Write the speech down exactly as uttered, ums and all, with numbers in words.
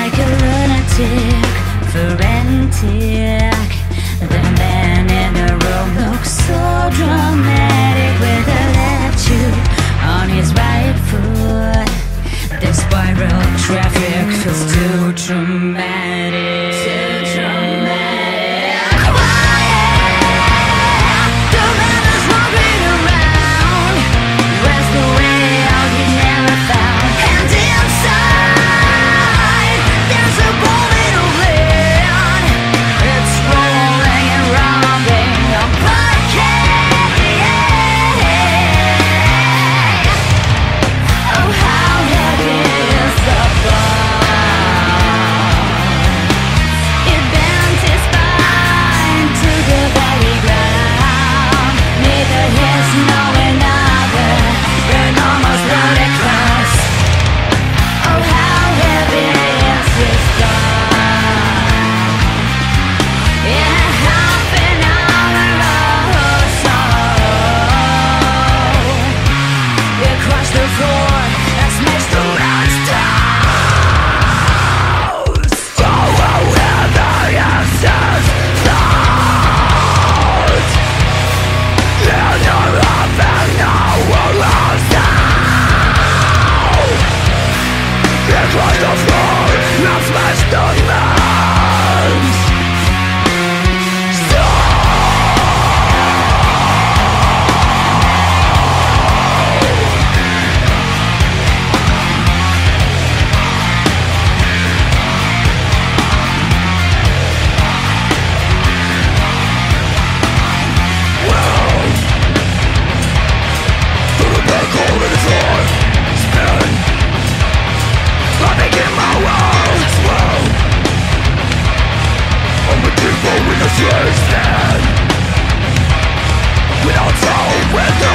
like a lunatic, frantic. The man in the room looks so dramatic, with a attitude on his right foot. The spiral traffic feels too dramatic, too dramatic. Quiet, the man is walking around. Where's the way out he never found? And inside, there's a bullet of lead. It's rolling and robbing a bucket. Oh, how heavy is the fall? It bent his spine to the very ground. Neither his nor another, an almost ludicrous. Oh, how heavy is his fall? In a half an hour or so, it crushed the floor and smashed the man's toes. Oh, how heavy is his thought? In a half an hour or so, it crushed the floor and smashed the man's without soul, without